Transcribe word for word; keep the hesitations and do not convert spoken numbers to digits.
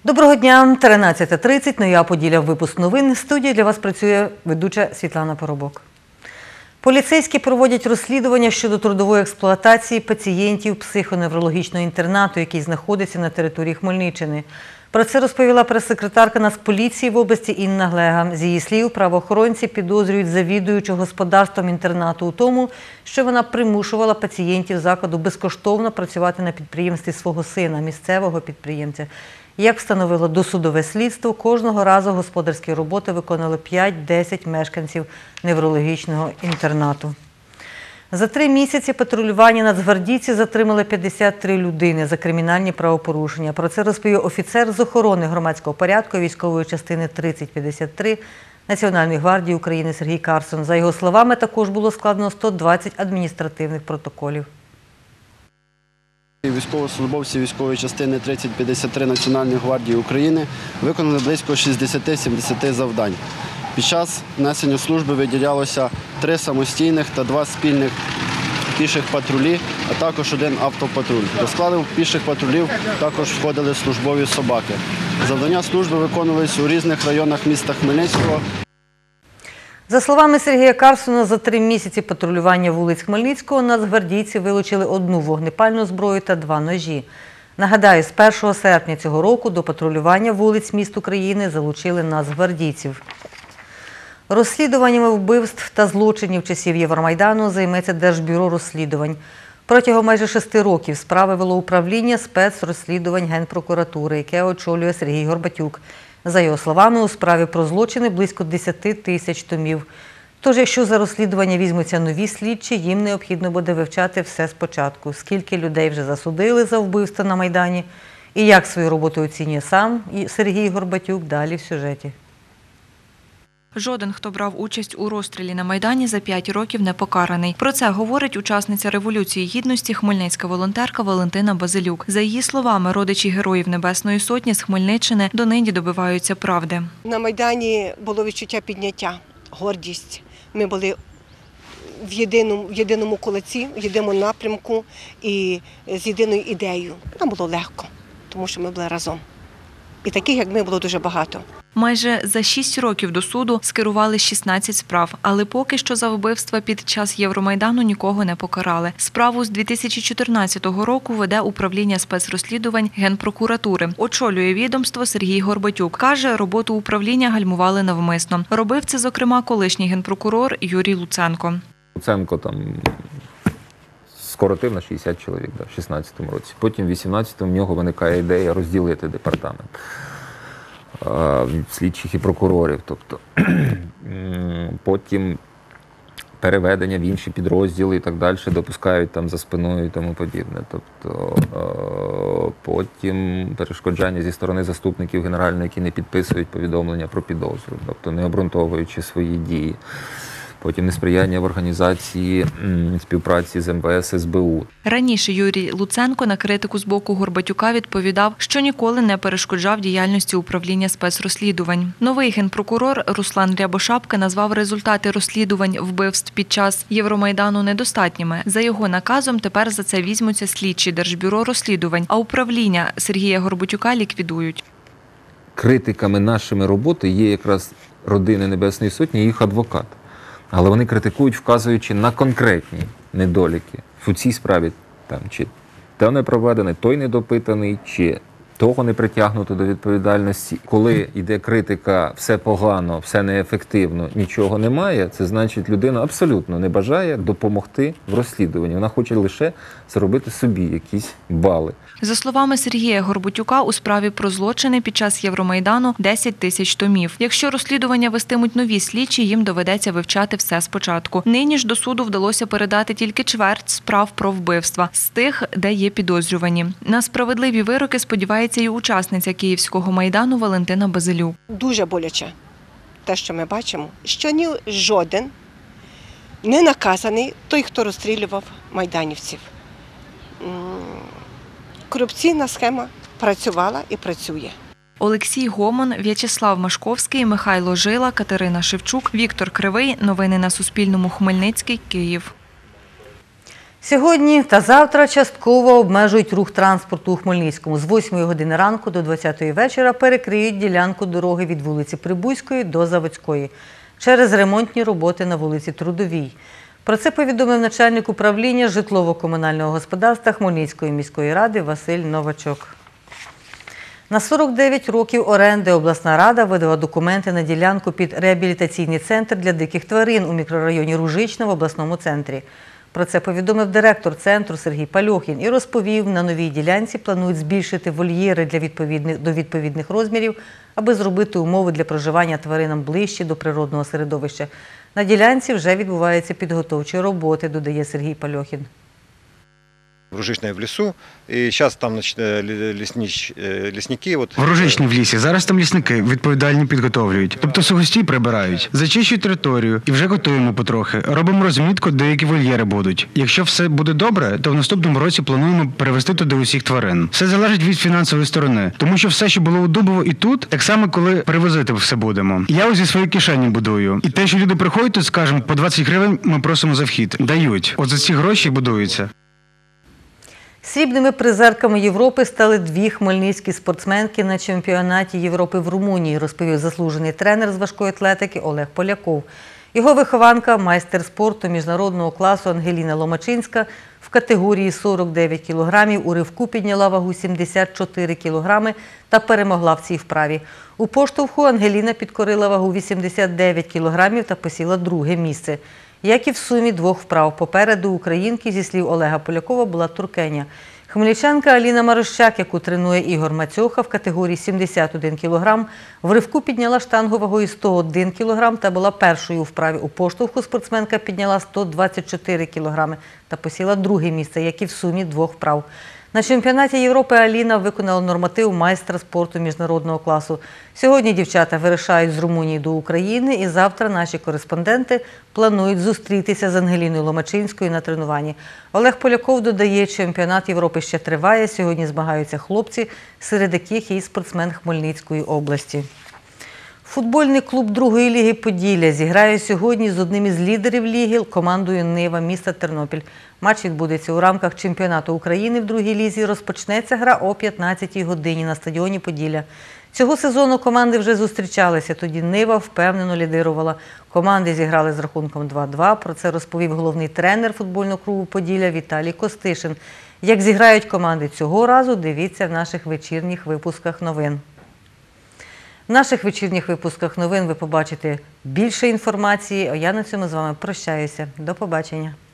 Доброго дня, тринадцята тридцять, Нові Поділля, випуск новин. В студії для вас працює ведуча Світлана Поробок. Поліцейські проводять розслідування щодо трудової експлуатації пацієнтів психоневрологічного інтернату, який знаходиться на території Хмельниччини. Про це розповіла прес-секретарка Нацполіції в області Інна Глега. З її слів, правоохоронці підозрюють завідуючу господарством інтернату у тому, що вона примушувала пацієнтів закладу безкоштовно працювати на підприємстві свого сина, місцевого підприємця. Як встановило досудове слідство, кожного разу господарські роботи виконували п'ять-десять мешканців неврологічного інтернату. За три місяці патрулювання нацгвардійці затримали п'ятдесят три людини за кримінальні правопорушення. Про це розповів офіцер з охорони громадського порядку військової частини тридцять п'ятдесят три Національної гвардії України Сергій Карсон. За його словами, також було складено сто двадцять адміністративних протоколів. Військовослужбовці військової частини тридцять п'ятдесят три Національної гвардії України виконали близько шістдесят-сімдесят завдань. Під час несення служби виділялося три самостійних та два спільних піших патрулі, а також один автопатруль. До складу піших патрулів також входили службові собаки. Завдання служби виконувалися у різних районах міста Хмельницького. За словами Сергія Карсона, за три місяці патрулювання вулиць Хмельницького нацгвардійці вилучили одну вогнепальну зброю та два ножі. Нагадаю, з першого серпня цього року до патрулювання вулиць міст України залучили нацгвардійців. Розслідуваннями вбивств та злочинів часів Євромайдану займеться Держбюро розслідувань. Протягом майже шести років справи вело управління спецрозслідувань Генпрокуратури, яке очолює Сергій Горбатюк. За його словами, у справі про злочини близько десяти тисяч томів. Тож, якщо за розслідування візьмуться нові слідчі, їм необхідно буде вивчати все спочатку. Скільки людей вже засудили за вбивство на Майдані і як свою роботу оцінює сам Сергій Горбатюк, далі в сюжеті. Жоден, хто брав участь у розстрілі на Майдані, за п'ять років не покараний. Про це говорить учасниця Революції Гідності, хмельницька волонтерка Валентина Базилюк. За її словами, родичі Героїв Небесної Сотні з Хмельниччини донині добиваються правди. На Майдані було відчуття підняття, гордість. Ми були в єдиному, в єдиному кулаці, в єдиному напрямку і з єдиною ідеєю. Нам було легко, тому що ми були разом. І таких, як ми, було дуже багато. Майже за шість років до суду скерували шістнадцять справ, але поки що за вбивства під час Євромайдану нікого не покарали. Справу з дві тисячі чотирнадцятого року веде управління спецрозслідувань Генпрокуратури. Очолює відомство Сергій Горбатюк. Каже, роботу управління гальмували навмисно. Робив це, зокрема, колишній генпрокурор Юрій Луценко. Луценко там скоротив на шістдесят чоловік да, в шістнадцятому році. Потім в вісімнадцятому в нього виникає ідея розділити департамент слідчих і прокурорів. Тобто, потім переведення в інші підрозділи і так далі допускають там за спиною і тому подібне. Тобто, потім перешкоджання зі сторони заступників генерального, які не підписують повідомлення про підозру, тобто не обґрунтовуючи свої дії. Потім несприяння в організації співпраці з ем ве ес, ес бе у. Раніше Юрій Луценко на критику з боку Горбатюка відповідав, що ніколи не перешкоджав діяльності управління спецрозслідувань. Новий генпрокурор Руслан Рябошапка назвав результати розслідувань вбивств під час Євромайдану недостатніми. За його наказом тепер за це візьмуться слідчі Держбюро розслідувань, а управління Сергія Горбатюка ліквідують. Критиками нашими роботи є якраз родини Небесної Сотні і їх адвокат. Але вони критикують, вказуючи на конкретні недоліки в цій справі. Там, чи то не проведений, той недопитаний, чи того не притягнуто до відповідальності. Коли йде критика, все погано, все неефективно, нічого немає, це значить, людина абсолютно не бажає допомогти в розслідуванні. Вона хоче лише зробити собі якісь бали. За словами Сергія Горбатюка, у справі про злочини під час Євромайдану десять тисяч томів. Якщо розслідування вестимуть нові слідчі, їм доведеться вивчати все спочатку. Нині ж до суду вдалося передати тільки чверть справ про вбивства, з тих, де є підозрювані. На справедливі вироки сподівається і учасниця Київського Майдану Валентина Базилюк. Дуже боляче те, що ми бачимо, що ні жоден не наказаний той, хто розстрілював майданівців. Корупційна схема працювала і працює. Олексій Гомон, В'ячеслав Машковський, Михайло Жила, Катерина Шевчук, Віктор Кривий. Новини на Суспільному. Хмельницький, Київ. Сьогодні та завтра частково обмежують рух транспорту у Хмельницькому. З восьмої години ранку до двадцятої вечора перекриють ділянку дороги від вулиці Прибузької до Заводської через ремонтні роботи на вулиці Трудовій. Про це повідомив начальник управління житлово-комунального господарства Хмельницької міської ради Василь Новачок. На сорок дев'ять років оренди обласна рада видала документи на ділянку під реабілітаційний центр для диких тварин у мікрорайоні Ружична в обласному центрі. Про це повідомив директор центру Сергій Пальохін і розповів, на новій ділянці планують збільшити вольєри для відповідних, до відповідних розмірів, аби зробити умови для проживання тваринам ближче до природного середовища. На ділянці вже відбуваються підготовчі роботи, додає Сергій Пальохін. Ружичная в лесу, и сейчас там значит, леснич, лесники. Вот... В Ружичній в лісі зараз там лісники відповідальні підготовлюють. Тобто сухостій прибирають, зачищують територію і вже готуємо потрохи. Робимо розмітку, де які вольєри будуть. Якщо все буде добре, то в наступному році плануємо перевести туди усіх тварин. Все залежить від фінансової сторони, тому що все, що було у Дубово і тут, так само, коли перевозити все будемо. Я ось зі своєї кишені будую. І те, що люди приходять тут, скажімо, по двадцять гривень ми просимо за вхід. Дають. От за ці гроші будуються. Срібними призерками Європи стали дві хмельницькі спортсменки на чемпіонаті Європи в Румунії, розповів заслужений тренер з важкої атлетики Олег Поляков. Його вихованка, майстер спорту міжнародного класу Ангеліна Ломачинська в категорії сорок дев'ять кілограмів у ривку підняла вагу сімдесят чотири кілограми та перемогла в цій вправі. У поштовху Ангеліна підкорила вагу вісімдесят дев'ять кілограмів та посіла друге місце. Як і в сумі двох вправ. Попереду українки, зі слів Олега Полякова, була туркеня. Хмельничанка Аліна Марощак, яку тренує Ігор Мацьоха в категорії сімдесят один кілограм, в ривку підняла штангу вагою сто один кілограм та була першою у вправі. У поштовху спортсменка підняла сто двадцять чотири кілограми та посіла друге місце, як і в сумі двох вправ. На чемпіонаті Європи Аліна виконала норматив майстра спорту міжнародного класу. Сьогодні дівчата вирушають з Румунії до України і завтра наші кореспонденти планують зустрітися з Ангеліною Ломачинською на тренуванні. Олег Поляков додає, чемпіонат Європи ще триває. Сьогодні змагаються хлопці, серед яких є спортсмен Хмельницької області. Футбольний клуб другої ліги «Поділля» зіграє сьогодні з одним із лідерів ліги – командою «Нива» міста Тернопіль. Матч відбудеться у рамках чемпіонату України в другій лізі. Розпочнеться гра о п'ятнадцятій годині на стадіоні «Поділля». Цього сезону команди вже зустрічалися, тоді «Нива» впевнено лідирувала. Команди зіграли з рахунком два-два. Про це розповів головний тренер футбольного клубу «Поділля» Віталій Костишин. Як зіграють команди цього разу, дивіться в наших вечірніх випусках новин. В наших вечірніх випусках новин ви побачите більше інформації, а я на цьому з вами прощаюся. До побачення.